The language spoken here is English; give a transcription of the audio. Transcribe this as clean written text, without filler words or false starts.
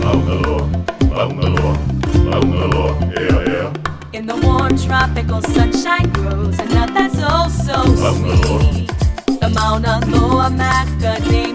Mauna Loa, Mauna Loa, Mauna Loa, yeah, yeah. In the warm tropical sunshine grows a nut that's oh so sweet. The Mauna Loa Macadamia.